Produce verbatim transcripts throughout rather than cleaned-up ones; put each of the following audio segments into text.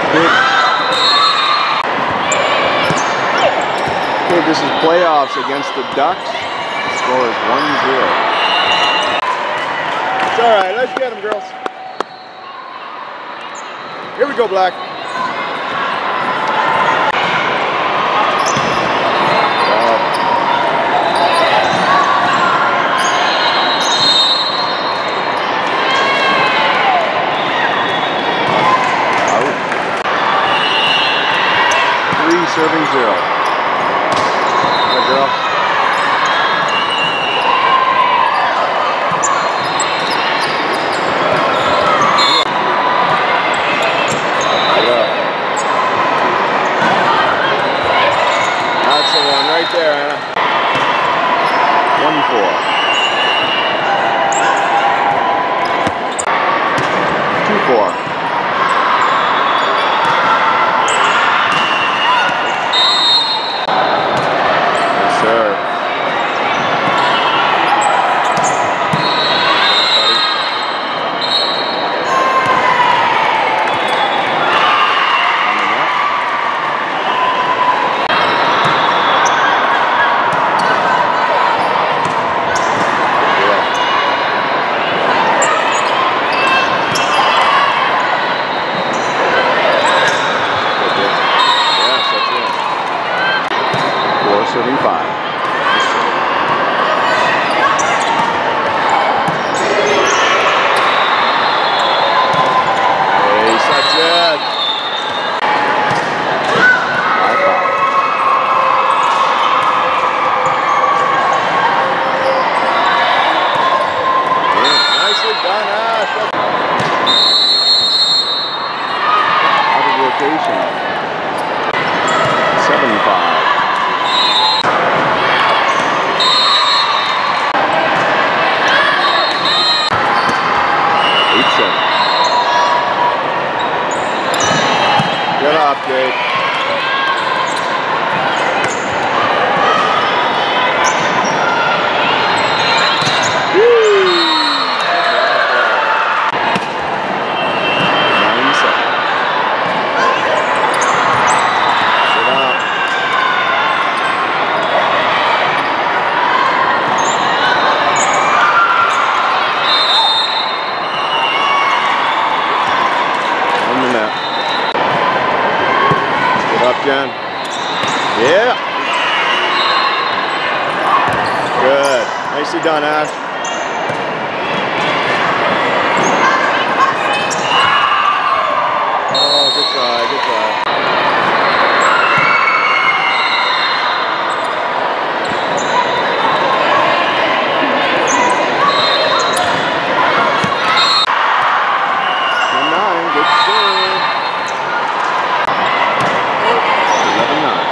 Okay, this is playoffs against the Ducks. The score is one zero. It's all right. Let's get them, girls. Here we go, Black. Serving zero. Good girl. Yeah. That's the one right there, Anna. One four. Two four. Serving five. Ace, that's it. Five, five. Yeah, nicely done, Ash. Out of rotation. Seven, five. Good update. Nine seven. Good up. On the net. Up, Jen. Yeah. Good. Nicely done, Ash. Oh, good try, good try. Nine, good serve. eleven nine.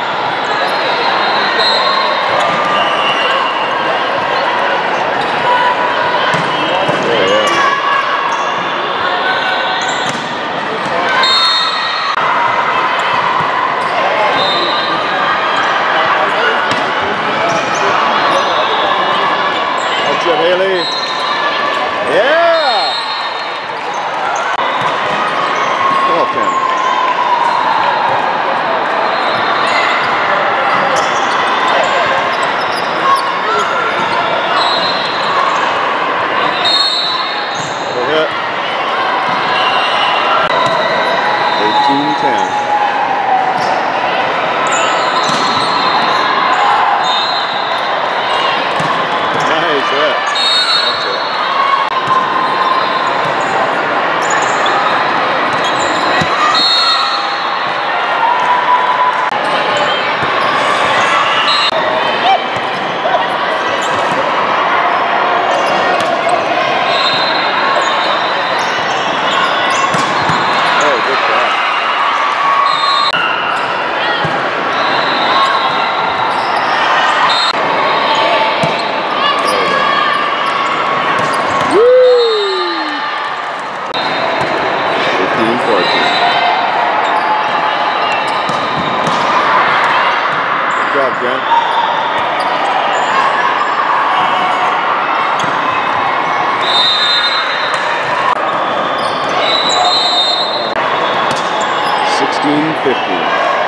sixteen fifteen.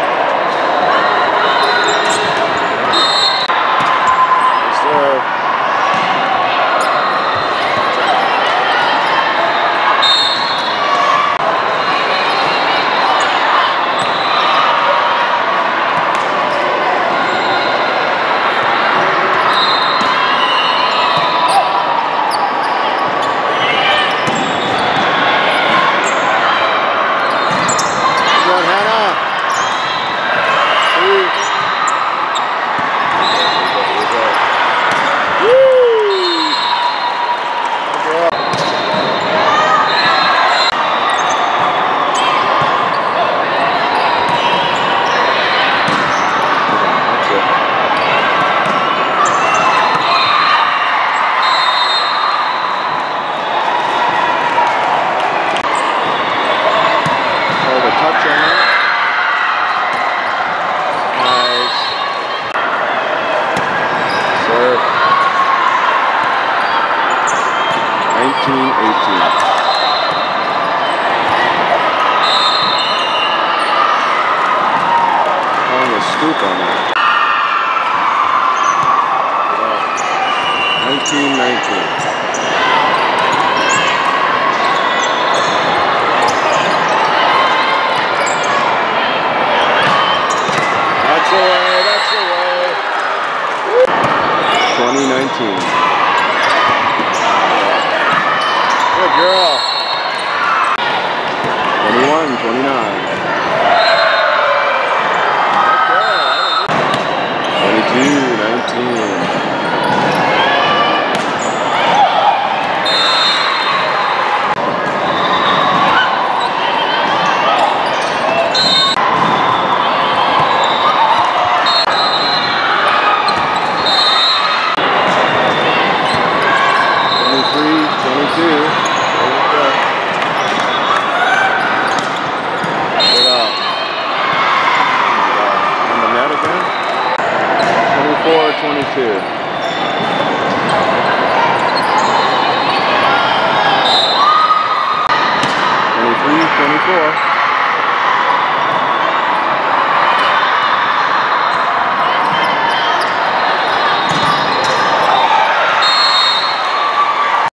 Serve. nineteen eighteen. Calling a scoop on that. nineteen nineteen. That's away, that's away. twenty nineteen. Good girl. twenty-one twenty-nine. twenty-two nineteen. twenty-three twenty-two. twenty-four twenty-two.